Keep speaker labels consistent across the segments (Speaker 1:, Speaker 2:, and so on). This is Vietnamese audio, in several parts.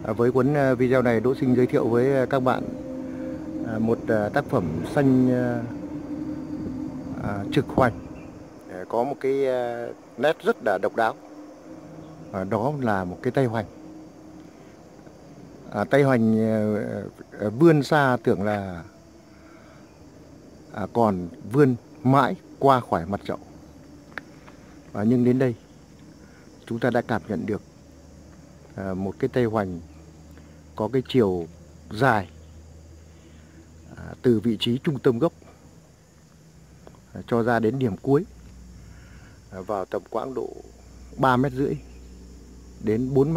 Speaker 1: Với cuốn video này, Đỗ Sinh giới thiệu với các bạn một tác phẩm xanh trực hoành, có một cái nét rất là độc đáo. Đó là một cái tay hoành. Tay hoành vươn xa tưởng là còn vươn mãi qua khỏi mặt chậu. Nhưng đến đây chúng ta đã cảm nhận được một cái tay hoành có cái chiều dài từ vị trí trung tâm gốc cho ra đến điểm cuối vào tầm quãng độ 3,5 m đến 4 m.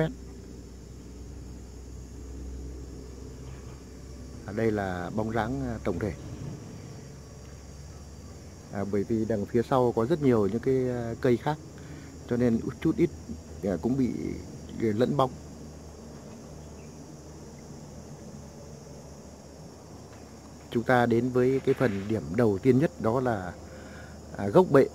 Speaker 1: Đây là bóng dáng tổng thể. Bởi vì đằng phía sau có rất nhiều những cái cây khác, cho nên chút ít cũng bị lẫn bóng. Chúng ta đến với cái phần điểm đầu tiên nhất, đó là gốc bệ.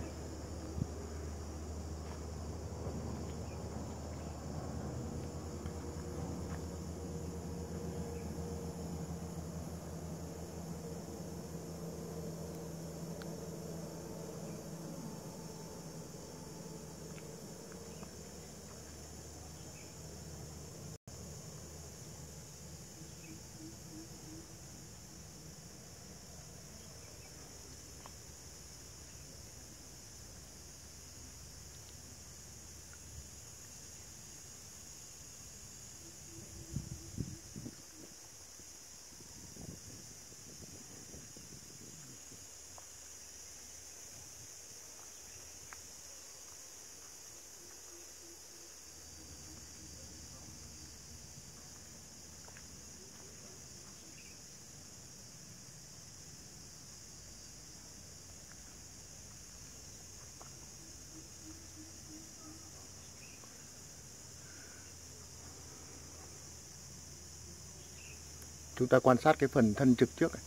Speaker 1: Chúng ta quan sát cái phần thân trực trước này.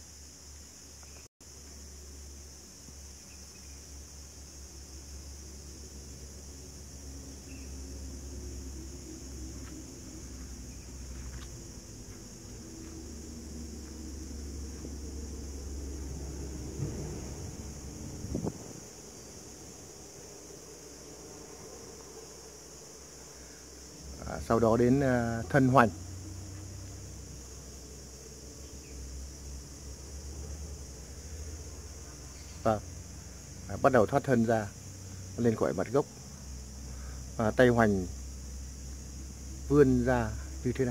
Speaker 1: Sau đó đến thân hoành. Bắt đầu thoát thân ra lên khỏi mặt gốc. Tay hoành vươn ra như thế này.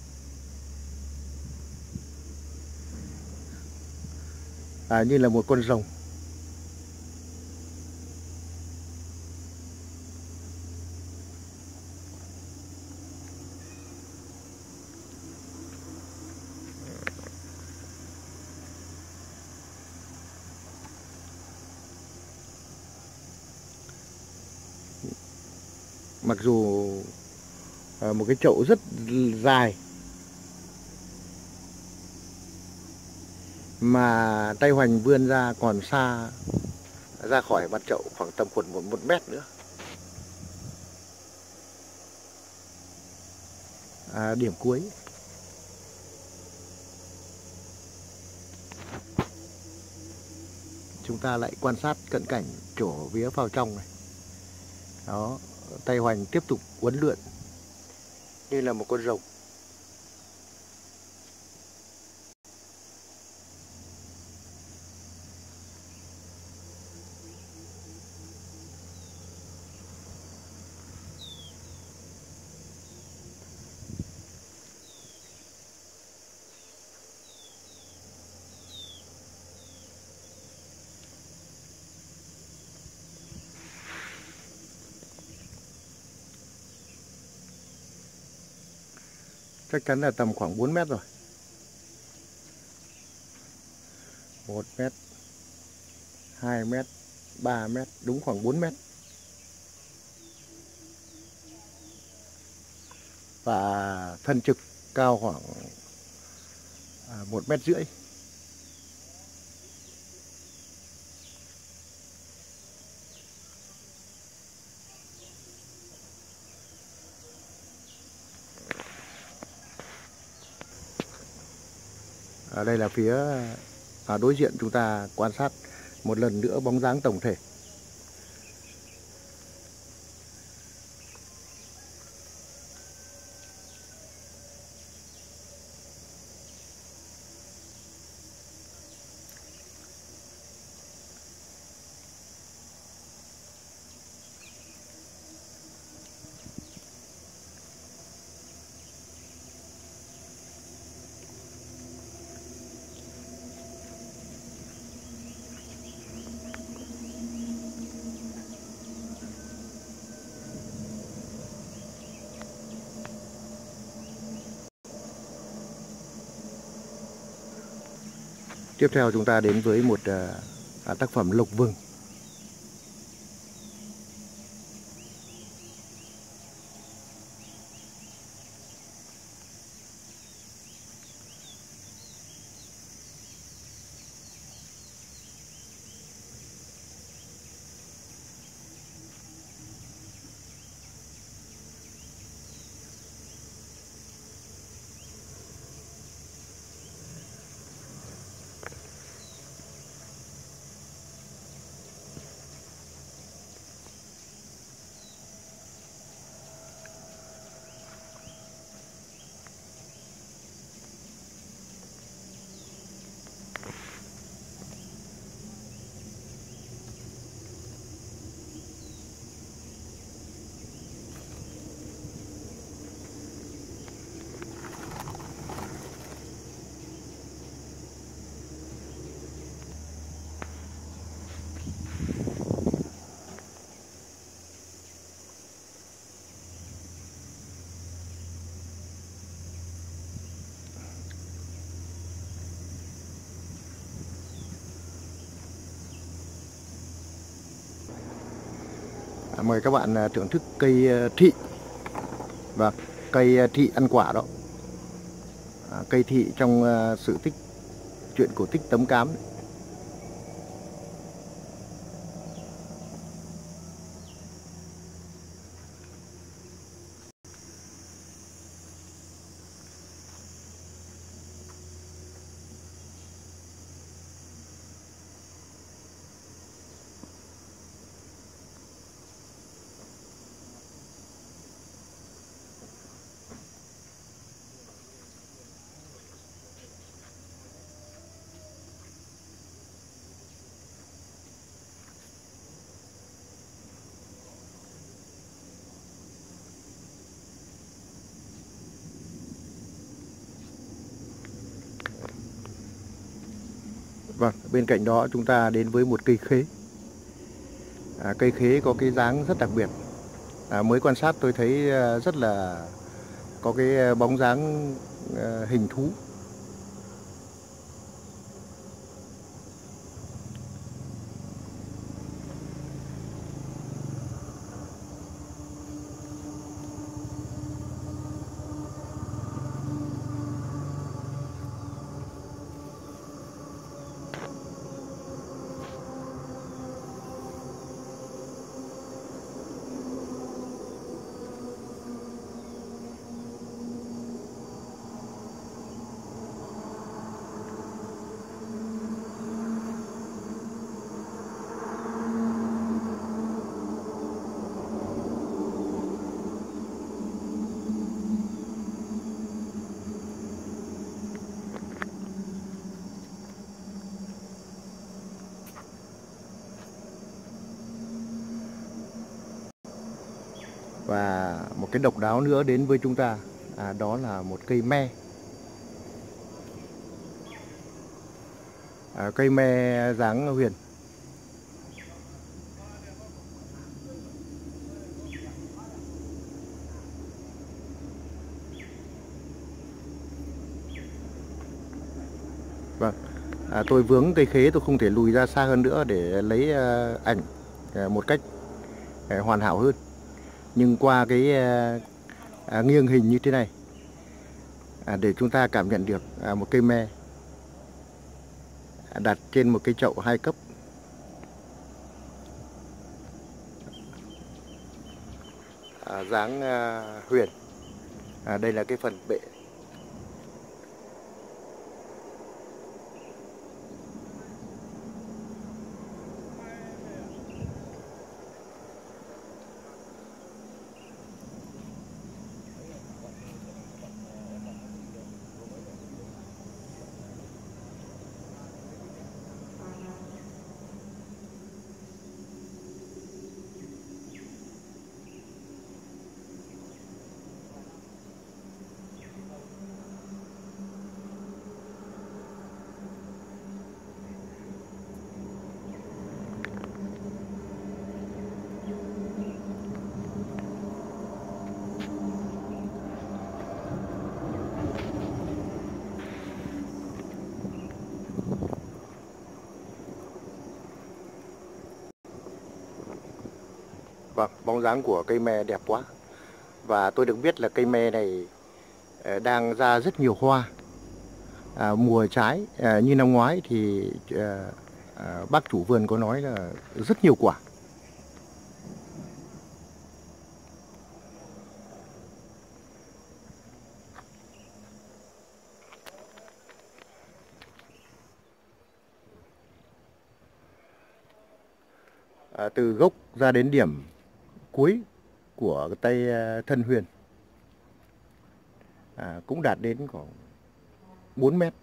Speaker 1: Như là một con rồng. Mặc dù một cái chậu rất dài mà tay hoành vươn ra còn xa ra khỏi mặt chậu khoảng tầm khoảng 1 m nữa. Điểm cuối. Chúng ta lại quan sát cận cảnh trổ vía vào trong này. Đó, tay hoành tiếp tục uốn lượn như là một con rồng. Chắc chắn là tầm khoảng 4 m rồi. 1 m, 2 m, 3 m, đúng khoảng 4 m. Và thân trực cao khoảng 1,5 m. Ở đây là phía đối diện, chúng ta quan sát một lần nữa bóng dáng tổng thể. Tiếp theo chúng ta đến với một tác phẩm lộc vừng. Mời các bạn thưởng thức cây thị. Vâng, cây thị ăn quả đó. Cây thị trong sự tích, chuyện cổ tích Tấm Cám đấy. Vâng, bên cạnh đó chúng ta đến với một cây khế. Cây khế có cái dáng rất đặc biệt. Mới quan sát tôi thấy rất là có cái bóng dáng hình thú. Và một cái độc đáo nữa đến với chúng ta, đó là một cây me. Cây me dáng huyền. Vâng, tôi vướng cây khế, tôi không thể lùi ra xa hơn nữa để lấy ảnh một cách hoàn hảo hơn. Nhưng qua cái nghiêng hình như thế này, để chúng ta cảm nhận được một cây me đặt trên một cái chậu 2 cấp. Dáng huyền. Đây là cái phần bệ. Vâng, bóng dáng của cây me đẹp quá. Và tôi được biết là cây me này đang ra rất nhiều hoa. Mùa trái như năm ngoái thì bác chủ vườn có nói là rất nhiều quả. Từ gốc ra đến điểm cuối của cái tay thân huyền cũng đạt đến khoảng 4 mét.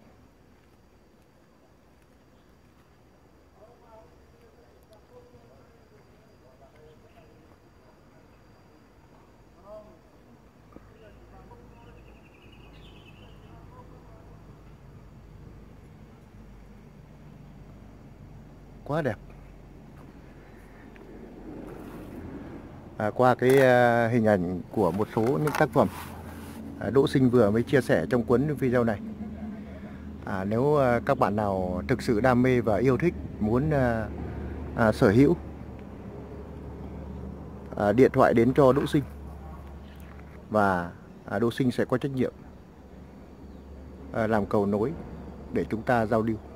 Speaker 1: Quá đẹp. Qua cái hình ảnh của một số những tác phẩm Đỗ Sinh vừa mới chia sẻ trong cuốn video này, nếu các bạn nào thực sự đam mê và yêu thích, muốn sở hữu, điện thoại đến cho Đỗ Sinh và Đỗ Sinh sẽ có trách nhiệm làm cầu nối để chúng ta giao lưu.